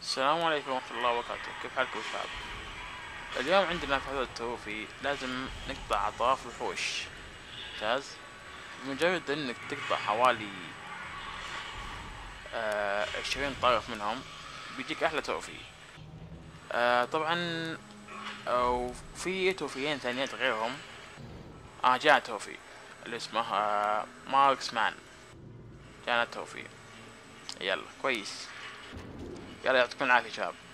السلام عليكم ورحمة الله وبركاته، كيف حالكم يا شباب؟ اليوم عندنا في هذا التوفي لازم نقطع أطراف الوحوش. ممتاز. بمجرد انك تقطع حوالي 20 طرف منهم بيجيك احلى توفي. طبعا. وفي توفيين ثانيات غيرهم. جاء توفي اللي اسمه ماركس مان. جانا توفي. يلا كويس. يلا يعطيكم العافية شباب.